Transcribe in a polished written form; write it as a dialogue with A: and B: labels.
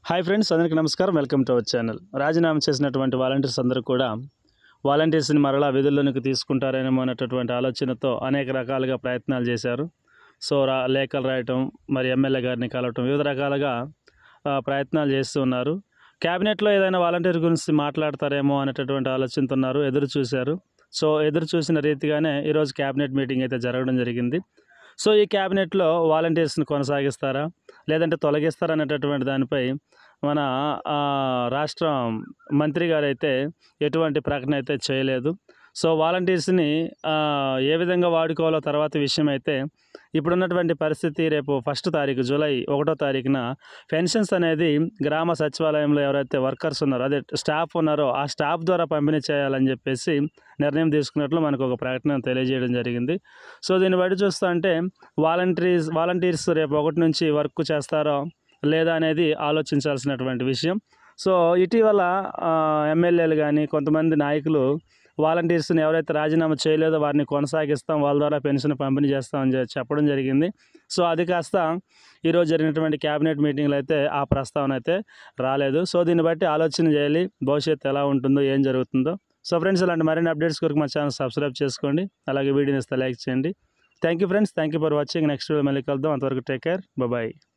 A: Hi friends, అందరికీ నమస్కారం. Welcome to our channel. రాజీనామా చేసినటువంటి వాలంటీర్స్ అందరూ కూడా వాలంటీర్స్ని మరలా విధుల్లోనికి తీసుకుంటారేమో అనేటటువంటి ఆలోచనతో అనేక రకాలుగా ప్రయత్నాలు చేశారు. సో లేఖలు రాయటం, మరి ఎమ్మెల్యే గారిని కలవటం, వివిధ రకాలుగా ప్రయత్నాలు చేస్తూ ఉన్నారు. క్యాబినెట్లో ఏదైనా వాలంటీర్ గురించి మాట్లాడతారేమో అనేటటువంటి ఆలోచనతో ఉన్నారు, ఎదురు చూశారు. సో ఎదురు చూసిన రీతిగానే ఈరోజు క్యాబినెట్ మీటింగ్ అయితే జరగడం జరిగింది. సో ఈ క్యాబినెట్లో వాలంటీర్స్ని కొనసాగిస్తారా, లేదంటే తొలగిస్తారా అనేటటువంటి దానిపై మన రాష్ట్ర మంత్రి గారు అయితే ఎటువంటి ప్రకటన అయితే చేయలేదు. సో వాలంటీర్స్ని ఏ విధంగా వాడుకోవాలో తర్వాత విషయం అయితే, ఇప్పుడున్నటువంటి పరిస్థితి రేపు 1 తారీఖు జూలై 1వ తారీఖున పెన్షన్స్ అనేది గ్రామ సచివాలయంలో ఎవరైతే వర్కర్స్ ఉన్నారో, అదే స్టాఫ్ ఉన్నారో ఆ స్టాఫ్ ద్వారా పంపిణీ చేయాలని చెప్పేసి నిర్ణయం తీసుకున్నట్లు మనకు ఒక ప్రకటన తెలియజేయడం జరిగింది. సో దీన్ని బట్టి చూస్తూ అంటే వాలంటీర్స్ రేపు 1 నుంచి వర్క్ చేస్తారో లేదా అనేది ఆలోచించాల్సినటువంటి విషయం. సో ఇటీవల ఎమ్మెల్యేలు కానీ కొంతమంది నాయకులు వాలంటీర్స్ని ఎవరైతే రాజీనామా చేయలేదో వారిని కొనసాగిస్తాం, వాళ్ళ ద్వారా పెన్షన్ పంపిణీ చేస్తామని చెప్పడం జరిగింది. సో అది కాస్త ఈరోజు జరిగినటువంటి క్యాబినెట్ మీటింగ్లో అయితే ఆ ప్రస్తావన అయితే రాలేదు. సో దీన్ని బట్టి ఆలోచన చేయాలి, భవిష్యత్తు ఎలా ఉంటుందో, ఏం జరుగుతుందో. సో ఫ్రెండ్స్, ఇలాంటి మరిన్ని అప్డేట్స్ కొరకు మా ఛానల్ సబ్స్క్రైబ్ చేసుకోండి, అలాగే వీడియోని ఇస్తే లైక్ చేయండి. Thank you friends, thank you for watching. Next video మళ్ళీ కలుద్దాం. అంతవరకు టేక్ కేర్, బాయ్.